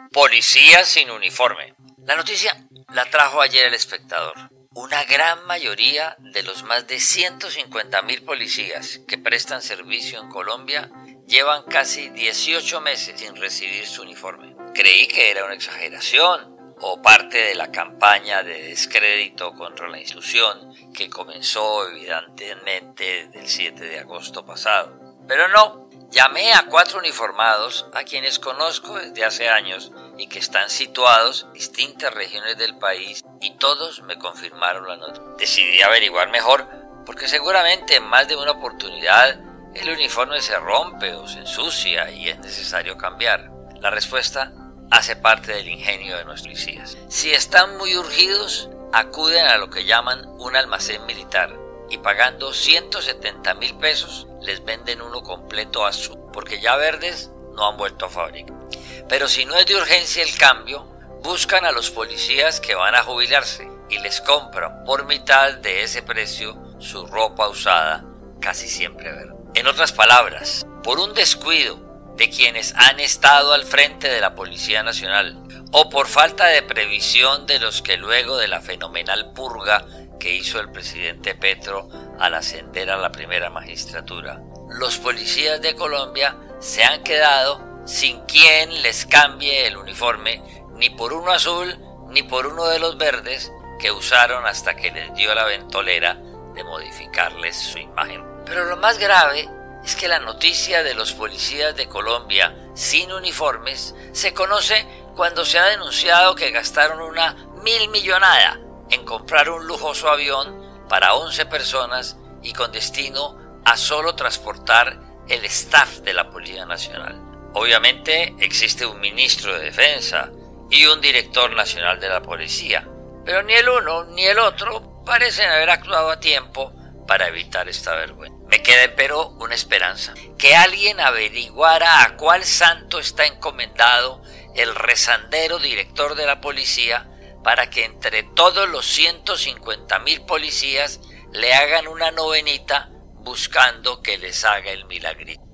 Policía sin uniforme. La noticia la trajo ayer El Espectador. Una gran mayoría de los más de 150.000 policías que prestan servicio en Colombia llevan casi 18 meses sin recibir su uniforme. Creí que era una exageración o parte de la campaña de descrédito contra la institución que comenzó evidentemente desde el 7 de agosto pasado. Pero no. Llamé a 4 uniformados a quienes conozco desde hace años y que están situados en distintas regiones del país y todos me confirmaron la noticia. Decidí averiguar mejor porque seguramente en más de una oportunidad el uniforme se rompe o se ensucia y es necesario cambiar. La respuesta hace parte del ingenio de nuestros policías. Si están muy urgidos, acuden a lo que llaman un almacén militar y pagando 170.000 pesos les venden uno completo azul, porque ya verdes no han vuelto a fabricar. Pero si no es de urgencia el cambio, buscan a los policías que van a jubilarse y les compran por mitad de ese precio su ropa usada, casi siempre verde. En otras palabras, por un descuido de quienes han estado al frente de la Policía Nacional o por falta de previsión de los que luego de la fenomenal purga que hizo el presidente Petro al ascender a la primera magistratura, los policías de Colombia se han quedado sin quien les cambie el uniforme ni por uno azul ni por uno de los verdes que usaron hasta que les dio la ventolera de modificarles su imagen. Pero lo más grave es que la noticia de los policías de Colombia sin uniformes se conoce cuando se ha denunciado que gastaron una 1.000.000.000 en comprar un lujoso avión para 11 personas y con destino a solo transportar el staff de la Policía Nacional. Obviamente existe un ministro de Defensa y un director nacional de la policía, pero ni el uno ni el otro parecen haber actuado a tiempo para evitar esta vergüenza. Me queda pero una esperanza, que alguien averiguara a cuál santo está encomendado el rezandero director de la policía para que entre todos los 150.000 policías le hagan una novenita buscando que les haga el milagrito.